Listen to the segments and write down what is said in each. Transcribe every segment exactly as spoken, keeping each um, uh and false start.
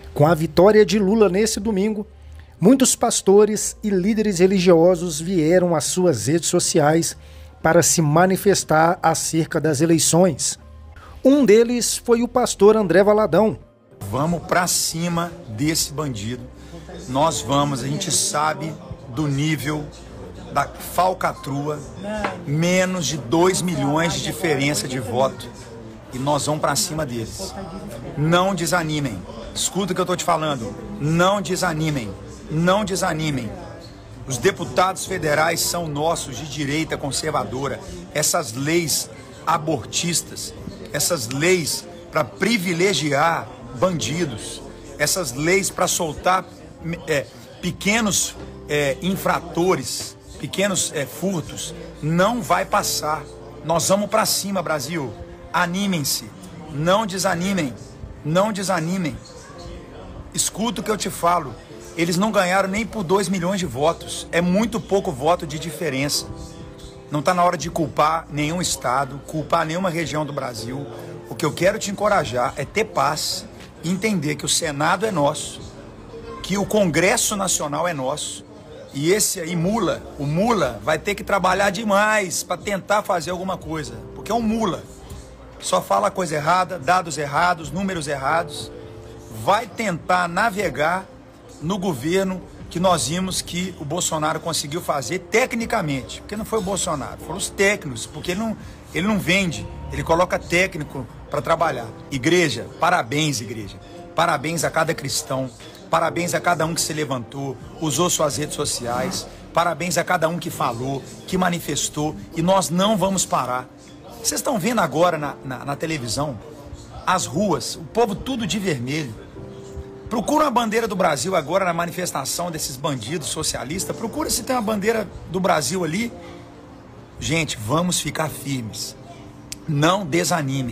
Com a vitória de Lula nesse domingo, muitos pastores e líderes religiosos vieram às suas redes sociais para se manifestar acerca das eleições. Um deles foi o pastor André Valadão. Vamos para cima desse bandido. Nós vamos, a gente sabe do nível da falcatrua, menos de dois milhões de diferença de voto. E nós vamos para cima deles. Não desanimem. Escuta o que eu estou te falando. Não desanimem. Não desanimem. Os deputados federais são nossos, de direita conservadora. Essas leis abortistas, essas leis para privilegiar bandidos, essas leis para soltar é, pequenos é, infratores, pequenos é, furtos, não vai passar. Nós vamos para cima, Brasil. Animem-se, não desanimem, não desanimem. Escuta o que eu te falo, eles não ganharam nem por dois milhões de votos, é muito pouco voto de diferença. Não está na hora de culpar nenhum estado, culpar nenhuma região do Brasil. O que eu quero te encorajar é ter paz e entender que o Senado é nosso, que o Congresso Nacional é nosso. E esse aí, Mula, o Mula vai ter que trabalhar demais para tentar fazer alguma coisa, porque é um Mula. Só fala coisa errada, dados errados, números errados. Vai tentar navegar no governo que nós vimos que o Bolsonaro conseguiu fazer tecnicamente. Porque não foi o Bolsonaro, foram os técnicos, porque ele não, ele não vende, ele coloca técnico para trabalhar. Igreja, parabéns, igreja. Parabéns a cada cristão, parabéns a cada um que se levantou, usou suas redes sociais, parabéns a cada um que falou, que manifestou, e nós não vamos parar. Vocês estão vendo agora na, na, na televisão, as ruas, o povo tudo de vermelho. Procura uma bandeira do Brasil agora na manifestação desses bandidos socialistas. Procura se tem uma bandeira do Brasil ali. Gente, vamos ficar firmes. Não desanimem.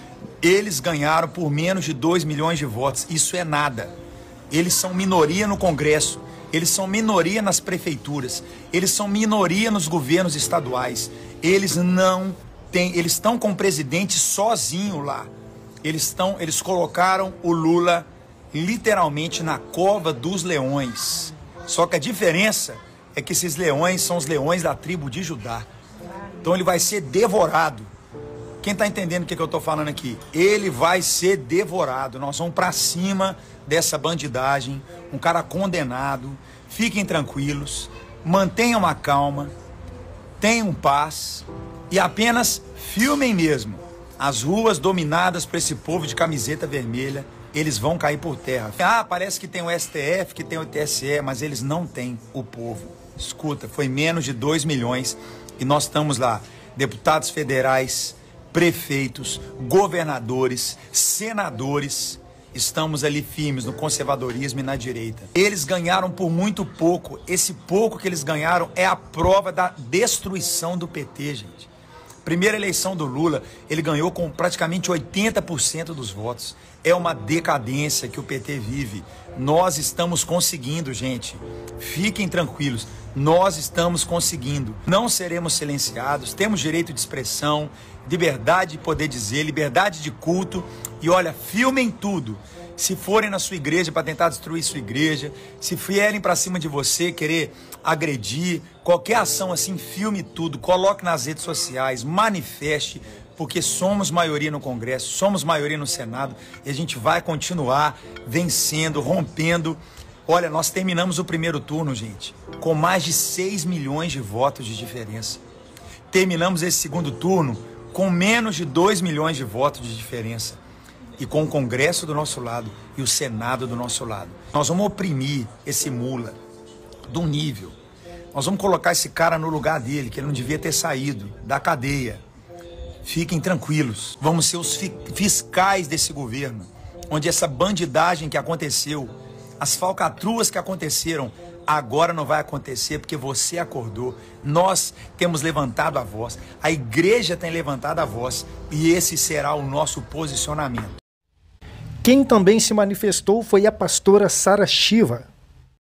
Eles ganharam por menos de dois milhões de votos. Isso é nada. Eles são minoria no Congresso. Eles são minoria nas prefeituras. Eles são minoria nos governos estaduais. Eles não Tem, eles estão com o presidente sozinho lá. Eles, estão, eles colocaram o Lula literalmente na cova dos leões. Só que a diferença é que esses leões são os leões da tribo de Judá. Então ele vai ser devorado. Quem está entendendo o que, que eu estou falando aqui? Ele vai ser devorado. Nós vamos para cima dessa bandidagem. Um cara condenado. Fiquem tranquilos. Mantenham a calma. Tenham paz. E apenas filmem mesmo. As ruas dominadas por esse povo de camiseta vermelha, eles vão cair por terra. Ah, parece que tem o S T F, que tem o T S E, mas eles não têm o povo. Escuta, foi menos de dois milhões e nós estamos lá. Deputados federais, prefeitos, governadores, senadores, estamos ali firmes no conservadorismo e na direita. Eles ganharam por muito pouco. Esse pouco que eles ganharam é a prova da destruição do P T, gente. Primeira eleição do Lula, ele ganhou com praticamente oitenta por cento dos votos. É uma decadência que o P T vive. Nós estamos conseguindo, gente. Fiquem tranquilos. Nós estamos conseguindo. Não seremos silenciados. Temos direito de expressão, liberdade de poder dizer, liberdade de culto. E olha, filmem tudo. Se forem na sua igreja para tentar destruir sua igreja, se vierem para cima de você, querer agredir, qualquer ação assim, filme tudo, coloque nas redes sociais, manifeste, porque somos maioria no Congresso, somos maioria no Senado e a gente vai continuar vencendo, rompendo. Olha, nós terminamos o primeiro turno, gente, com mais de seis milhões de votos de diferença. Terminamos esse segundo turno com menos de dois milhões de votos de diferença. E com o Congresso do nosso lado e o Senado do nosso lado. Nós vamos oprimir esse Mula de um nível. Nós vamos colocar esse cara no lugar dele, que ele não devia ter saído da cadeia. Fiquem tranquilos. Vamos ser os fiscais desse governo, onde essa bandidagem que aconteceu, as falcatruas que aconteceram, agora não vai acontecer porque você acordou. Nós temos levantado a voz, a igreja tem levantado a voz e esse será o nosso posicionamento. Quem também se manifestou foi a pastora Sara Shiva.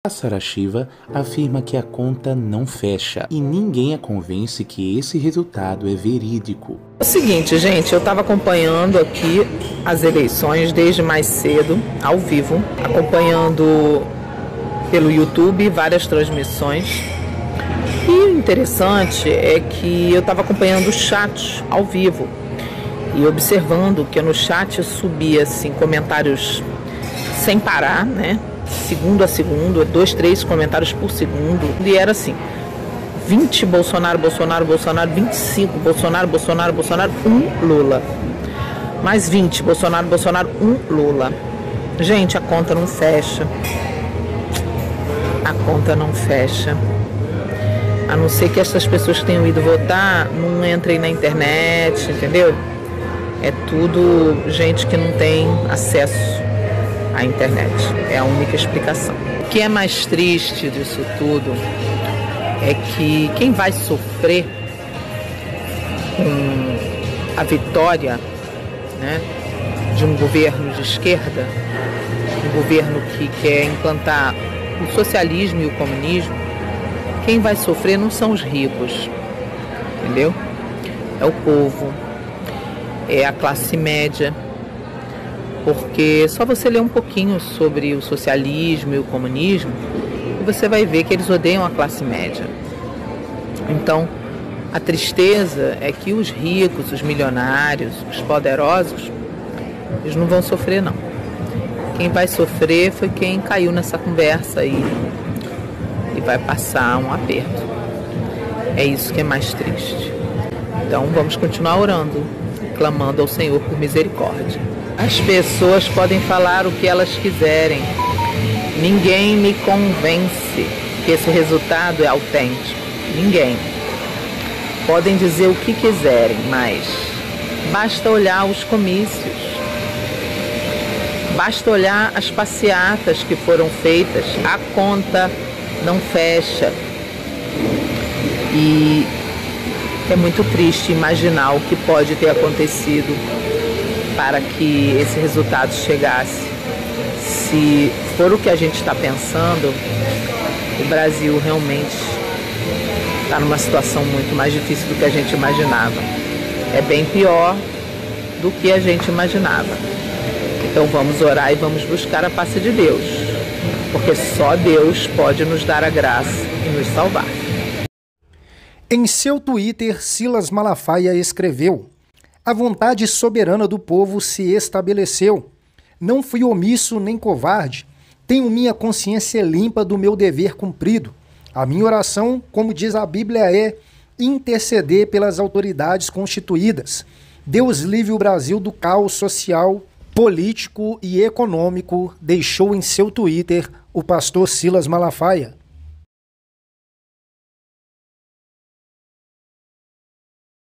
A Saraiva afirma que a conta não fecha e ninguém a convence que esse resultado é verídico. É o seguinte, gente, eu estava acompanhando aqui as eleições desde mais cedo, ao vivo, acompanhando pelo YouTube várias transmissões. E o interessante é que eu estava acompanhando o chat ao vivo e observando que no chat subia assim, comentários sem parar, né? Segundo a segundo, dois, três comentários por segundo. E era assim, vinte Bolsonaro, Bolsonaro, Bolsonaro, vinte e cinco Bolsonaro, Bolsonaro, Bolsonaro, um Lula. Mais vinte Bolsonaro, Bolsonaro, um Lula. Gente, a conta não fecha. A conta não fecha. A não ser que essas pessoas que tenham ido votar não entrem na internet, entendeu? É tudo gente que não tem acesso à internet. É a única explicação. O que é mais triste disso tudo é que quem vai sofrer com a vitória, né, de um governo de esquerda, um governo que quer implantar o socialismo e o comunismo, quem vai sofrer não são os ricos, entendeu? É o povo, é a classe média, porque só você ler um pouquinho sobre o socialismo e o comunismo e você vai ver que eles odeiam a classe média. Então, a tristeza é que os ricos, os milionários, os poderosos, eles não vão sofrer não. Quem vai sofrer foi quem caiu nessa conversa aí e vai passar um aperto. É isso que é mais triste. Então vamos continuar orando, clamando ao Senhor por misericórdia. As pessoas podem falar o que elas quiserem. Ninguém me convence que esse resultado é autêntico. Ninguém. Podem dizer o que quiserem, mas basta olhar os comícios. Basta olhar as passeatas que foram feitas. A conta não fecha. E é muito triste imaginar o que pode ter acontecido para que esse resultado chegasse. Se for o que a gente está pensando, o Brasil realmente está numa situação muito mais difícil do que a gente imaginava. É bem pior do que a gente imaginava. Então vamos orar e vamos buscar a face de Deus, porque só Deus pode nos dar a graça e nos salvar. Em seu Twitter, Silas Malafaia escreveu: "A vontade soberana do povo se estabeleceu. Não fui omisso nem covarde. Tenho minha consciência limpa do meu dever cumprido. A minha oração, como diz a Bíblia, é interceder pelas autoridades constituídas. Deus livre o Brasil do caos social, político e econômico", deixou em seu Twitter o pastor Silas Malafaia.